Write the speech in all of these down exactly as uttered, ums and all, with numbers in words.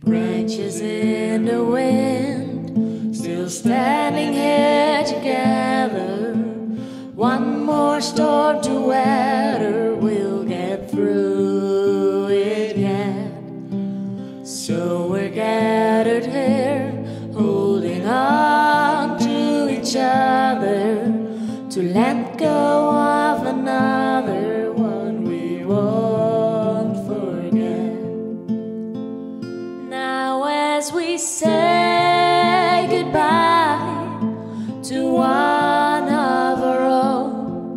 branches in the wind, still standing here together. One more storm to weather, we'll get through it yet. So we're gathered here, holding on to each other, to let go of another one we won't forget. Now as we say goodbye to one of our own,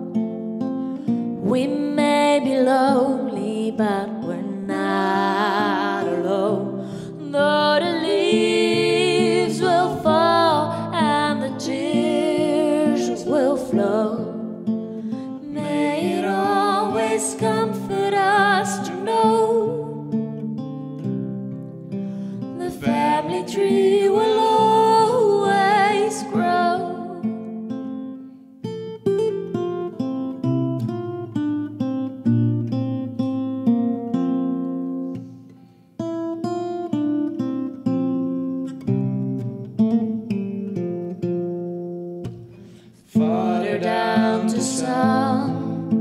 we may be lonely, but we're not alone. Though the leaves will fall and the tears will flow, may it always comfort us to know the family tree will always grow. Father down to son,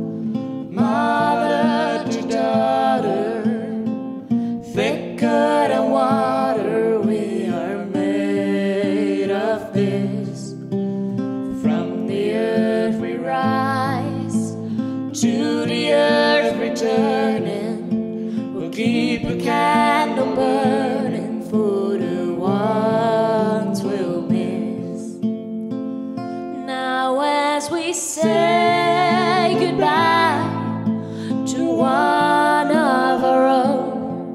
mother to daughter, thicker than water, we are made of this. From the earth we rise, to the earth returning, we'll keep a candle burning for the ones we'll miss. Now as we say goodbye to one of our own,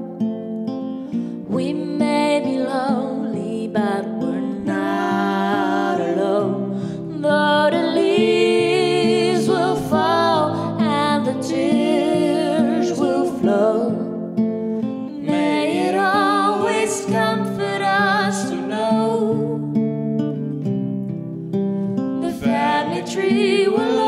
we may be lonely, but we're not alone. Though the leaves will fall and the tears will flow, may it always comfort us to know the family tree will